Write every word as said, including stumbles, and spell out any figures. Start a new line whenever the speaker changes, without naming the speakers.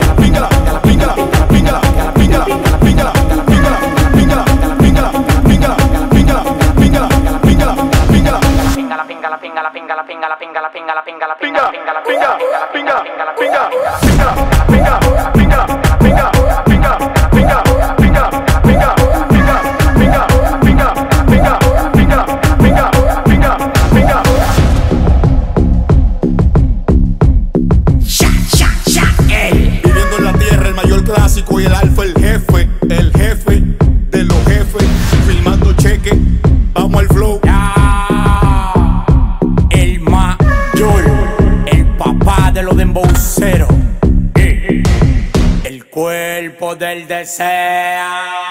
píngala, píngala, píngala, píngala, píngala, píngala, píngala, píngala, píngala, píngala, píngala, píngala, píngala.
Pingala, pingala, pingala, pingala, pingala, pingala, pingala, pingala,
Pinga,
pingala,
pinga, pinga,
pingala,
pinga, pinga, pinga, pinga, pinga, pinga, pinga, pinga, pinga, pinga, pinga, pinga, pinga, pinga, pinga, pinga, pinga.
Sha, sha, sha, ey.
Viviendo en la tierra, el mayor clásico y el alfa, el jefe, el jefe de los jefes, filmando cheque, vamos al flow.
Ya, el mayor, el papá de los dembowceros, el cuerpo del deseo.